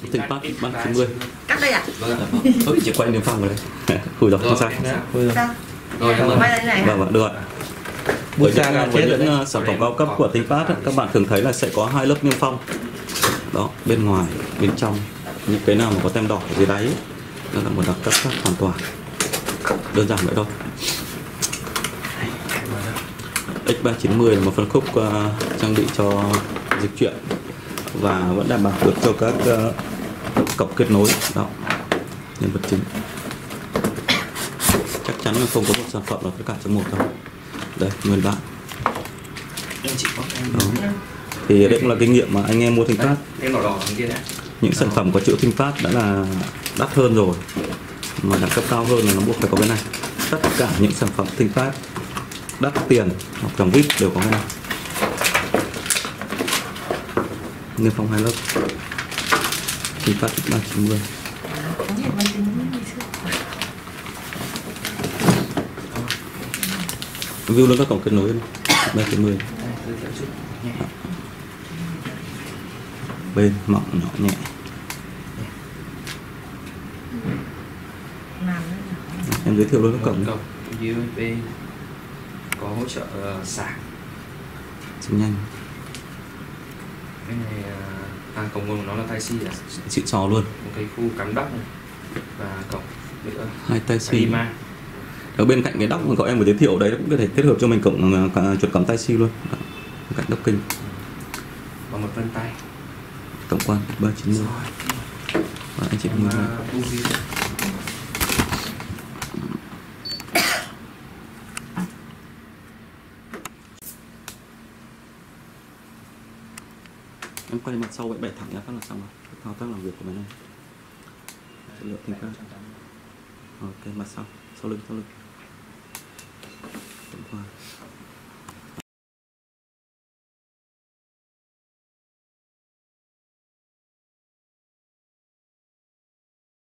ThinkPad X390. Cắt đây à? Ôi, chị quay niêm phong rồi đấy. Khui rồi, không sao. Rồi, quay đây này. Vâng, được rồi. Với những sản phẩm cao cấp của ThinkPad các bạn thường thấy là sẽ có hai lớp niêm phong. Đó, bên ngoài, bên trong. Những cái nào mà có tem đỏ ở dưới đáy đó là một đặc cấp khác hoàn toàn. Đơn giản vậy thôi. X390 là một phân khúc trang bị cho dịch chuyển và vẫn đảm bảo được cho các cổng kết nối. Đó, nhân vật chính. Chắc chắn là không có một sản phẩm nào tất cả trong một đâu. Đây, nguyên bản. Đó. Thì đây cũng là kinh nghiệm mà anh em mua ThinkPad. Những sản phẩm có chữ ThinkPad đã là đắt hơn rồi, mà đẳng cấp cao hơn là nó buộc phải có cái này. Tất cả những sản phẩm ThinkPad đắt tiền hoặc dòng VIP đều có cái này. Niêm phong hai lớp. ThinkPad X390. View luôn các cổng kết nối X390. Bên mỏng nhỏ nhẹ. Em giới thiệu luôn các cổng. USB có hỗ trợ sạc. Rất nhanh. Cái này cổng nguồn của nó là Type-C à? Xịn sò luôn. Một cái khu cắm dock này và cổng nữa. Hai Type-C. Ở bên cạnh cái dock mà cậu em vừa giới thiệu đấy cũng có thể kết hợp cho mình cổng chuột cắm Type-C luôn. Đó. Bên cạnh docking. Và một vân tay. Tổng quan X390. Và anh chị mua ra. Em quay mặt sau vậy bẻ thẳng ra phát là xong rồi. Thao tác làm việc của mình này. Chất lượng ThinkPad. Ok, mặt sau lưng.